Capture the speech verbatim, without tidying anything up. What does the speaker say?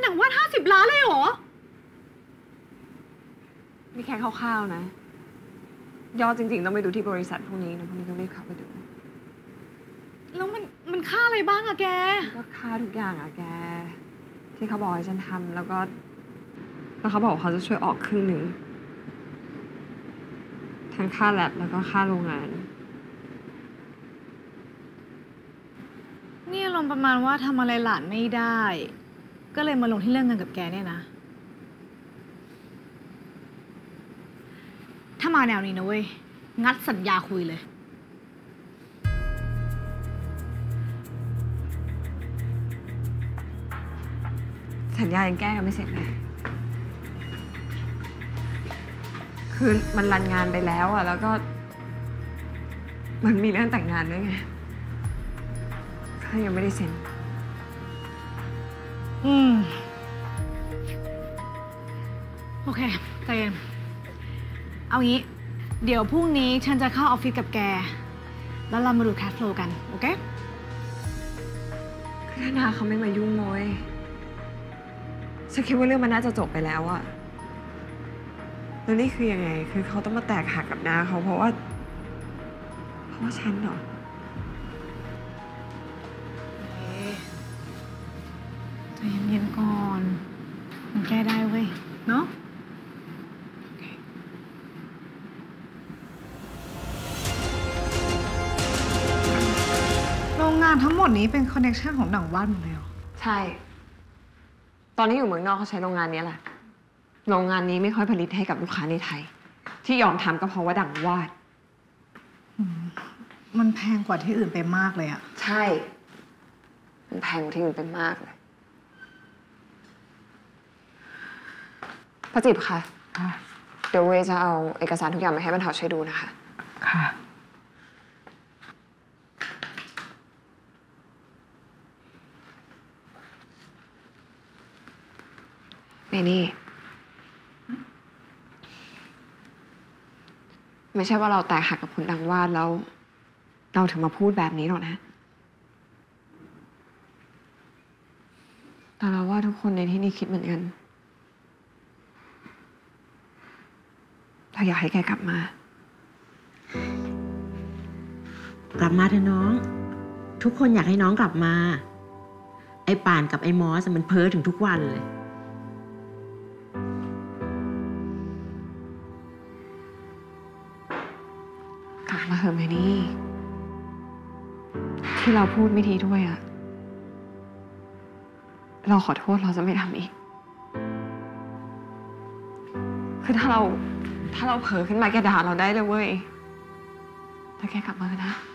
หนังวาดห้าสิบล้านเลยเหรอมีแค่คร่าวๆนะยอดจริงๆต้องไปดูที่บริษัทพวกนี้นะพวกนี้ต้องรีบเข้าไปดูแล้วมันมันค่าอะไรบ้างอะแกก็ค่าทุกอย่างอะแกที่เขาบอกให้ฉันทำแล้วก็แล้วเขาบอกเขาจะช่วยออกครึ่งหนึ่งทั้งค่าแลบแล้วก็ค่าโรงงานนี่ลงประมาณว่าทำอะไรหลานไม่ได้ก็เลยมาลงที่เรื่องเงินกับแกเนี่ยนะถ้ามาแนวนี้นะเว้ยงัดสัญญาคุยเลยสัญญายังแก้กันไม่เสร็จเลยคือมันรันงานไปแล้วอะแล้วก็มันมีเรื่องแต่งงานด้วยไงก็ยังไม่ได้เซ็นอืมโอเคใจเย็นเอางี้เดี๋ยวพรุ่งนี้ฉันจะเข้าออฟฟิศกับแกแล้วเรามาดูแคชโฟลกันโอเคคือถ้านาเขาไม่มายุ่งเลยฉันคิดว่าเรื่องมันน่าจะจบไปแล้วอะแล้วนี่คือยังไงคือเขาต้องมาแตกหักกับนาเขาเพราะว่าเพราะว่าฉันเหรอใจเย็นๆก่อนมันแก้ได้เว้ยเนาะโรงงานทั้งหมดนี้เป็นคอนเนคชั่นของหนังวาดหมดเลยเหรอใช่ตอนนี้อยู่เมืองนอกเขาใช้โรงงานนี้แหละโรงงานนี้ไม่ค่อยผลิตให้กับลูกค้าในไทยที่ยอมทำก็เพราะว่าดังวาดมันแพงกว่าที่อื่นไปมากเลยอะใช่มันแพงกว่าที่อื่นไปมากเลยป้าจิบค่ะเดี๋ยวเวจะเอาเอกสารทุกอย่างมาให้บรรเทาช่วยดูนะคะค่ะเมนี่ไม่ใช่ว่าเราแตกหักกับคุณดังวาดแล้วเราถึงมาพูดแบบนี้หรอกนะแต่เราว่าทุกคนในที่นี่คิดเหมือนกันเราอยากให้แกกลับมากลับมาเถอะน้องทุกคนอยากให้น้องกลับมาไอ้ป่านกับไอ้มอสมันเพ้อถึงทุกวันเลยกลับมาเถอะเมนี่ที่เราพูดไม่ดีด้วยอะเราขอโทษเราจะไม่ทำอีกคือถ้าเราถ้าเราเผลอขึ้นมาแกด่าเราได้เลยเว้ยแต่แกกลับมานะ